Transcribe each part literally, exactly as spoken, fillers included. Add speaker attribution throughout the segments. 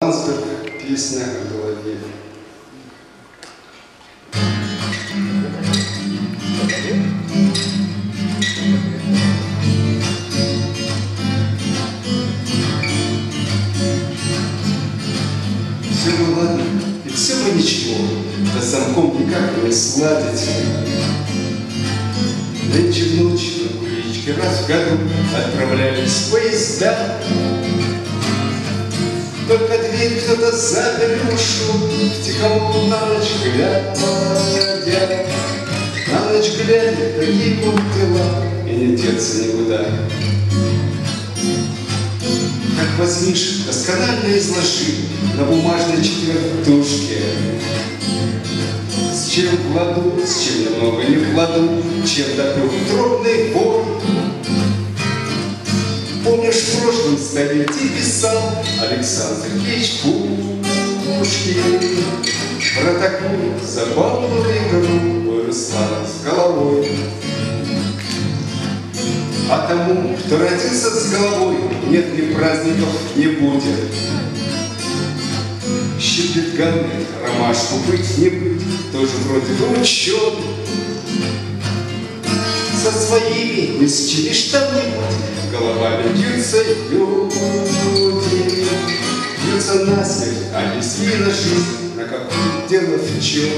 Speaker 1: Ландсберг, песня о голове. Все бы ладно, и все бы ничего, да с замком никак не сладить. Нынче в ночь на куличке раз в году отправлялись поезда. Только дверь кто-то запер и ушел, втихомолку на ночь глядя. На ночь глядя, какие будут дела, и не деться никуда. Как возьмишь, досконально изложи на бумажной четвертушке. С чем кладу, с чем немного не кладу, чем допил трудный бой. Помнишь, в прошлом столетии писал Александр Сергеевич Пушкин про такую забавную игру у Руслана с головой. А тому, кто родился с головой, нет ни праздников, не будет. Щиплет гамлет, ромашку быть не быть, тоже вроде бы учет. Со своими не счилишь там-нибудь, головами бьются люди. Бьются насмерть, а несли на жизнь, на какое дело в чем.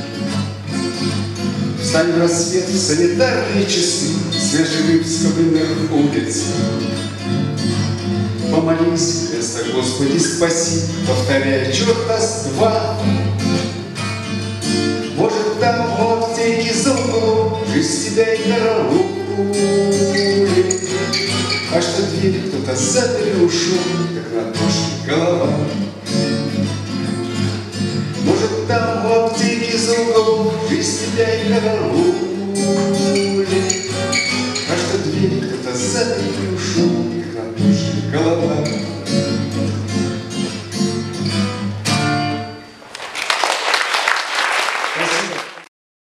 Speaker 1: Встань в рассвет в санитарные часы свежевыскобленных улиц. Помолись, вместо Господи спаси, повторяя черт нас два. Может, там в аптеке за углом жизнь тебя и караулит. А что дверь кто-то запер и ушел, как на дошке голова. Может, там в аптеке за углом жизнь тебя и караулит. А что дверь кто-то запер и ушел, как на дошке голова.